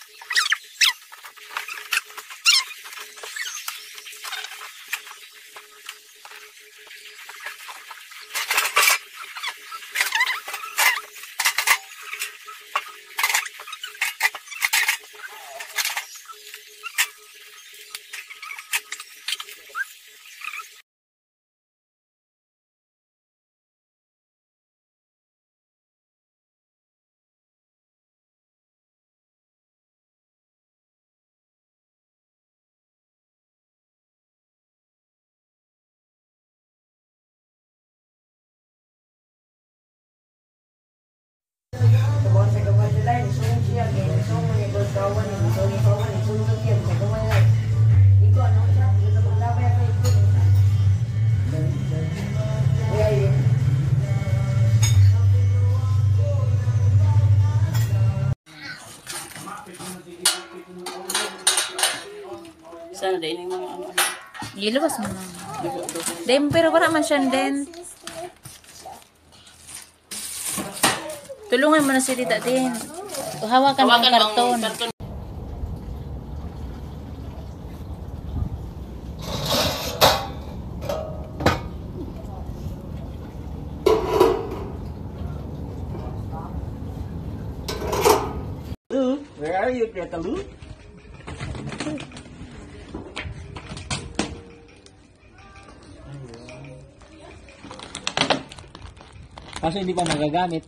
Sana din yung mga ano. Gilabas mo na. Dem, pero wala man siya din. Tulungan mo na si Tita din. Hawakan mo ang karton. Where are you, Greta Lou? Kaso hindi pa magagamit.